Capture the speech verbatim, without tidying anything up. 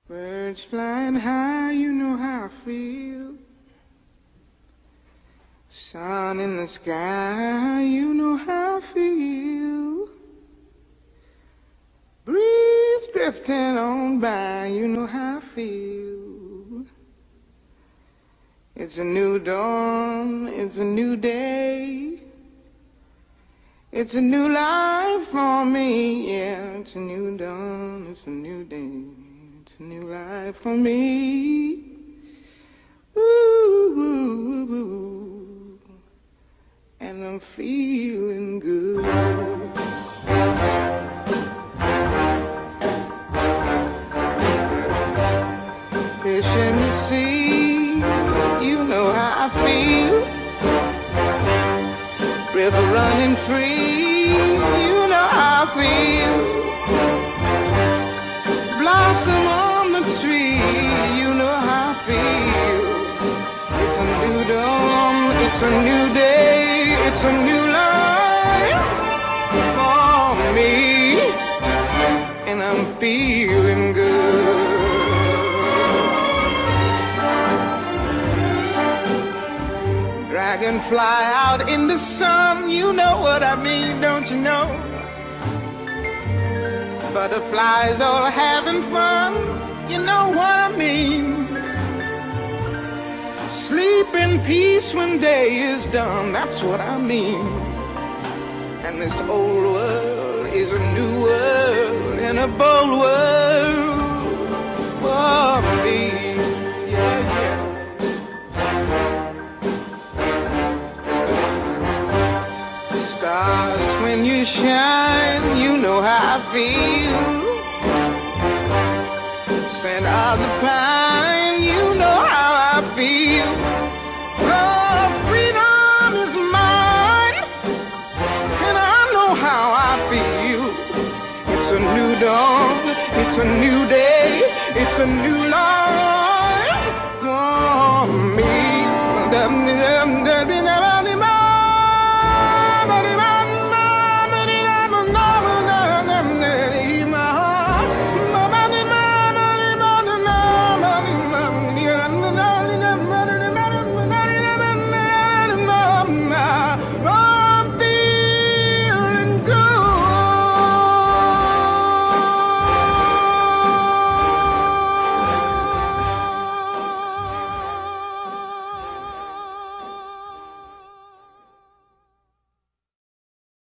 Birds flying high, you know how I feel. Sun in the sky, you know how I feel. Breeze drifting on by, you know how I feel. It's a new dawn, it's a new day. It's a new life for me, yeah. It's a new dawn, it's a new day. It's a new life for me. Ooh, ooh, ooh. And I'm feeling good. Fish in the sea, you know how I feel. River running free, you know how I feel. Blossom on the tree, you know how I feel. It's a new dawn, it's a new day, it's a new life for me, and I'm feeling good. Dragonfly out in the sun, you know what I mean, don't you know? Butterflies all having fun, you know what I mean. Sleep in peace when day is done, that's what I mean. And this old world is a new world and a bold world for me. Yeah, yeah. Stars, when you shine, you know how I feel. Scent of the pine, you know how I feel. Oh, freedom is mine, and I know how I feel. It's a new dawn, it's a new day, it's a new life.